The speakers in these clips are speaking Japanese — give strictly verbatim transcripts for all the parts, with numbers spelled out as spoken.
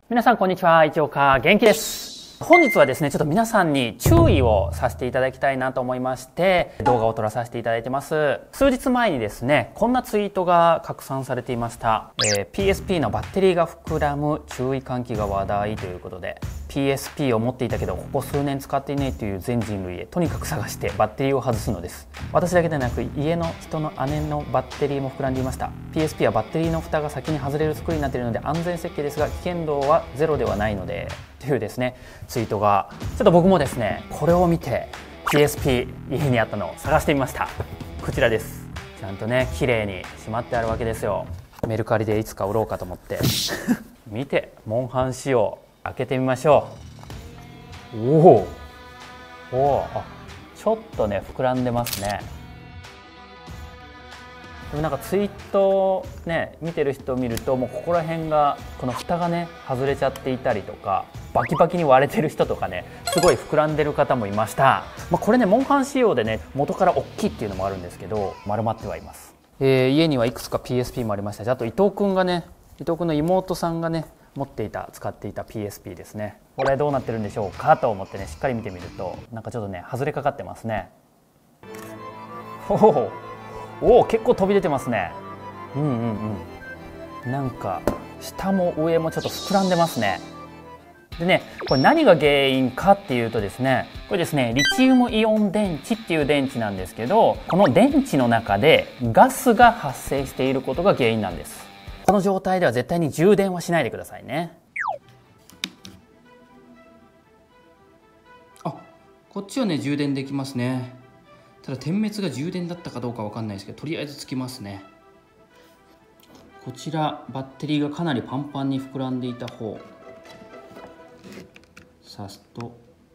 皆さんこんにちは、一岡元気です。本日はですね、ちょっと皆さんに注意をさせていただきたいなと思いまして動画を撮らさせていただいてます。数日前にですね、こんなツイートが拡散されていました、えー、ピーエスピー のバッテリーが膨らむ注意喚起が話題ということで、 ピーエスピー を持っていたけどここ数年使っていないという全人類へとにかく探してバッテリーを外すのです。私だけでなく家の人の姉のバッテリーも膨らんでいました。 ピーエスピー はバッテリーの蓋が先に外れる作りになっているので安全設計ですが危険度はゼロではないのでというですねツイートが、ちょっと僕もですねこれを見て ピーエスピー 家にあったのを探してみました。こちらです。ちゃんとね綺麗にしまってあるわけですよ。メルカリでいつか売ろうかと思って見て、モンハン仕様開けてみましょう。おおおお、あ、ちょっとね膨らんでますね。でもなんかツイートね見てる人を見ると、もうここら辺がこの蓋がね外れちゃっていたりとか、バキバキに割れてる人とかね、すごい膨らんでる方もいました。まあ、これねモンハン仕様でね元から大きいっていうのもあるんですけど、丸まってはいます。えー、家にはいくつか ピーエスピー もありましたし、あと伊藤君がね伊藤君の妹さんがね持っていた使っていた ピーエスピー ですね。これどうなってるんでしょうかと思ってねしっかり見てみると、なんかちょっとね外れかかってますね。ほほほ、おお、結構飛び出てますね。うんうんうん、なんか下も上もちょっと膨らんでますね。でね、これ何が原因かっていうとですね、これですねリチウムイオン電池っていう電池なんですけど、この電池の中でガスが発生していることが原因なんです。この状態では絶対に充電はしないでくださいね。あ、こっちはね充電できますね。ただ点滅が充電だったかどうかわかんないですけど、とりあえずつきますね。こちらバッテリーがかなりパンパンに膨らんでいた方、刺すと、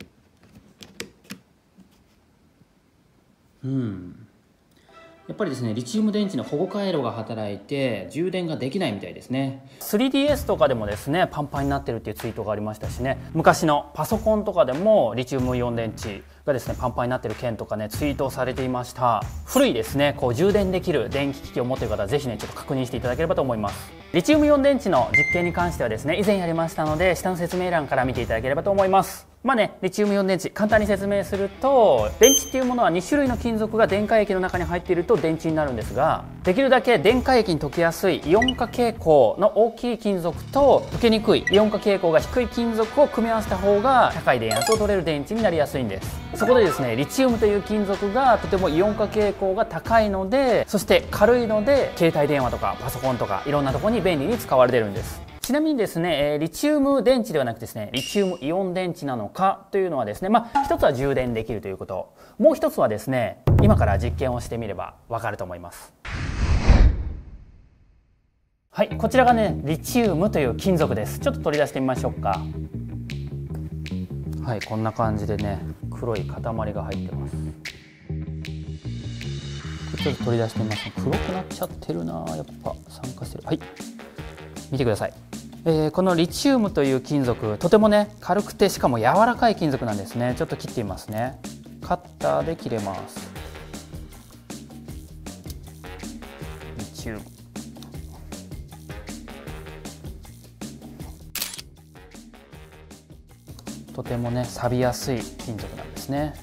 うんやっぱりですねリチウム電池の保護回路が働いて充電ができないみたいですね。 スリーディーエス とかでもですねパンパンになってるっていうツイートがありましたしね、昔のパソコンとかでもリチウムイオン電池がですねパンパンになってる件とかねツイートされていました。古いですねこう充電できる電気機器を持っている方はぜひねちょっと確認していただければと思います。リチウムイオン電池の実験に関してはですね以前やりましたので、下の説明欄から見ていただければと思います。まあね、リチウムイオン電池簡単に説明すると、電池っていうものはに種類の金属が電解液の中に入っていると電池になるんですが、できるだけ電解液に溶けやすいイオン化傾向の大きい金属と溶けにくいイオン化傾向が低い金属を組み合わせた方が高い電圧を取れる電池になりやすいんです。そこでですねリチウムという金属がとてもイオン化傾向が高いので、そして軽いので携帯電話とかパソコンとかいろんなところに便利に使われてるんです。ちなみにですね、リチウム電池ではなくですね、リチウムイオン電池なのかというのはですね、まあ一つは充電できるということ、もう一つはですね、今から実験をしてみればわかると思います。はい、こちらがね、リチウムという金属です。ちょっと取り出してみましょうか。はい、こんな感じでね、黒い塊が入ってます。ちょっと取り出してみます。黒くなっちゃってるな、やっぱ酸化してる。はい、見てください。えー、このリチウムという金属、とてもね軽くてしかも柔らかい金属なんですね。ちょっと切ってみますね。カッターで切れます。リチウム、とてもね錆びやすい金属なんですね。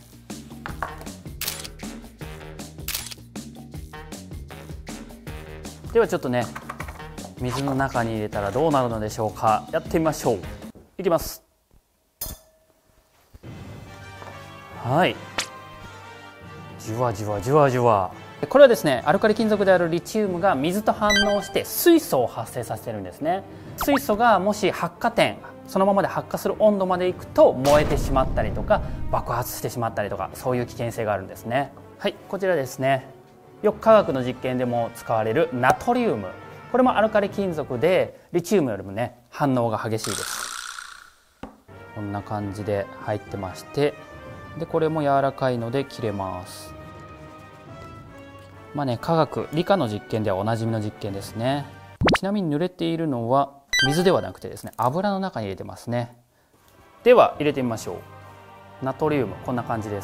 ではちょっとね水の中に入れたらどうなるのでしょうか。やってみましょう。いきます。はい、じわじわじわじわ。これはですねアルカリ金属であるリチウムが水と反応して水素を発生させてるんですね。水素がもし発火点、そのままで発火する温度までいくと燃えてしまったりとか爆発してしまったりとか、そういう危険性があるんですね。はい、こちらですね、よく科学の実験でも使われるナトリウム、これもアルカリ金属でリチウムよりもね反応が激しいです。こんな感じで入ってまして、でこれも柔らかいので切れます。まあね科学理科の実験ではおなじみの実験ですね。ちなみに濡れているのは水ではなくてですね油の中に入れてますね。では入れてみましょう。ナトリウムこんな感じです。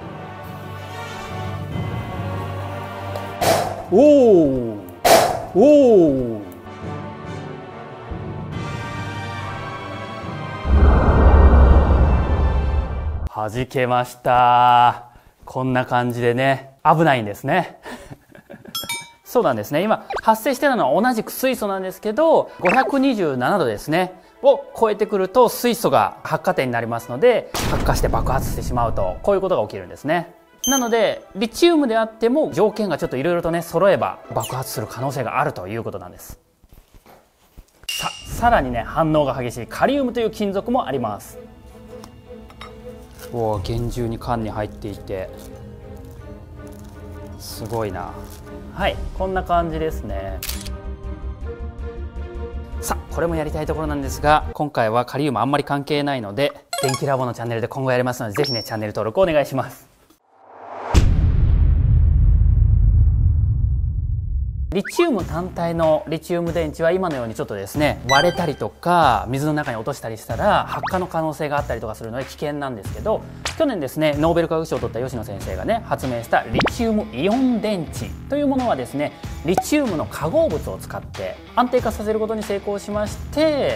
おおおお、 弾けました。こんな感じでね、危ないんですね。そうなんですね。今発生してたのは同じく水素なんですけど、ごひゃくにじゅうななどですねを超えてくると水素が発火点になりますので、発火して爆発してしまうと、こういうことが起きるんですね。なのでリチウムであっても条件がちょっといろいろとね揃えば爆発する可能性があるということなんです。ささらにね、反応が激しいカリウムという金属もあります。おお、厳重に缶に入っていてすごいな。はい、こんな感じですね。さあこれもやりたいところなんですが、今回はカリウムあんまり関係ないので、電気ラボのチャンネルで今後やりますので、ぜひねチャンネル登録お願いします。リチウム単体のリチウム電池は今のようにちょっとですね割れたりとか水の中に落としたりしたら発火の可能性があったりとかするので危険なんですけど、去年ですねノーベル化学賞を取った吉野先生がね発明したリチウムイオン電池というものはですね、リチウムの化合物を使って安定化させることに成功しまして、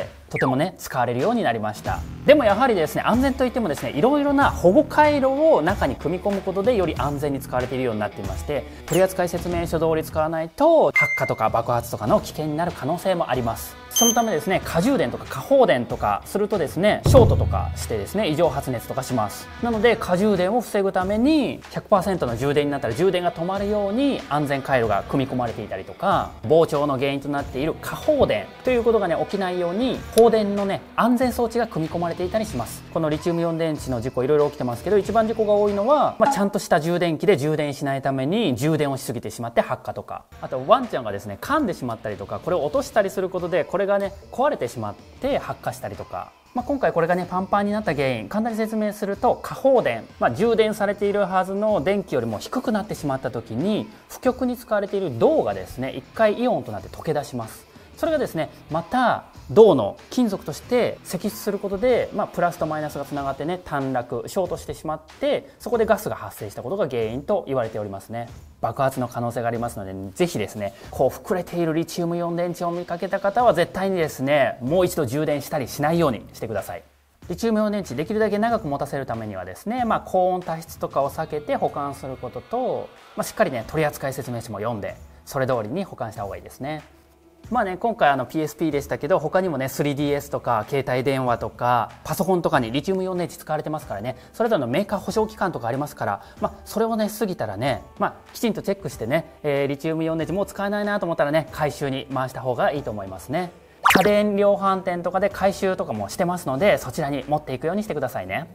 とてもね使われるようになりました。でもやはりですね、安全といってもですね、いろいろな保護回路を中に組み込むことでより安全に使われているようになっていまして、取扱説明書通り使わないと発火とか爆発とかの危険になる可能性もあります。そのためですね、過充電とか過放電とかするとですね、ショートとかしてですね異常発熱とかします。なので過充電を防ぐために ひゃくパーセント の充電になったら充電が止まるように安全回路が組み込まれていたりとか、膨張の原因となっている過放電ということがね起きないように放電のね安全装置が組み込まれていたりします。このリチウムイオン電池の事故いろいろ起きてますけど、一番事故が多いのは、まあ、ちゃんとした充電器で充電しないために充電をしすぎてしまって発火とか、あとワンちゃんがですね噛んでしまったりとか、これを落としたりすることでこれがね壊れてしまって発火したりとか、まあ、今回これがねパンパンになった原因、簡単に説明すると過放電、まあ、充電されているはずの電気よりも低くなってしまった時に負極に使われている銅がですね一回イオンとなって溶け出します。それがですねまた銅の金属として析出することで、まあ、プラスとマイナスがつながってね短絡ショートしてしまって、そこでガスが発生したことが原因と言われておりますね。爆発の可能性がありますので、ぜひですねこう膨れているリチウムイオン電池を見かけた方は絶対にですねもう一度充電したりしないようにしてください。リチウムイオン電池できるだけ長く持たせるためにはですね、まあ、高温多湿とかを避けて保管することと、まあ、しっかりね取扱説明書も読んでそれ通りに保管した方がいいですね。まあね、今回あの ピーエスピー でしたけど、他にもね スリーディーエス とか携帯電話とかパソコンとかにリチウムイオン電池使われてますからね、それぞれのメーカー保証期間とかありますから、まあ、それをね過ぎたらね、まあ、きちんとチェックしてね、えー、リチウムイオン電池もう使えないなと思ったらね回収に回した方がいいと思いますね。家電量販店とかで回収とかもしてますので、そちらに持っていくようにしてくださいね。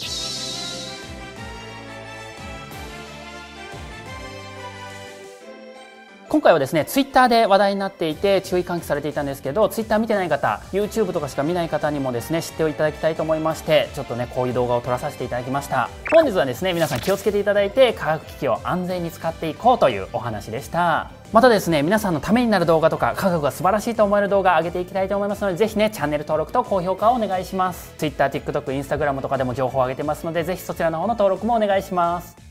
今回はですねツイッターで話題になっていて注意喚起されていたんですけど、ツイッター見てない方、 YouTube とかしか見ない方にもですね知っていただきたいと思いまして、ちょっとねこういう動画を撮らさせていただきました。本日はですね皆さん気をつけていただいて化学機器を安全に使っていこうというお話でした。またですね皆さんのためになる動画とか科学が素晴らしいと思える動画上げていきたいと思いますので、ぜひねチャンネル登録と高評価をお願いします。 Twitter、TikTok、Instagram とかでも情報を上げてますので、ぜひそちらの方の登録もお願いします。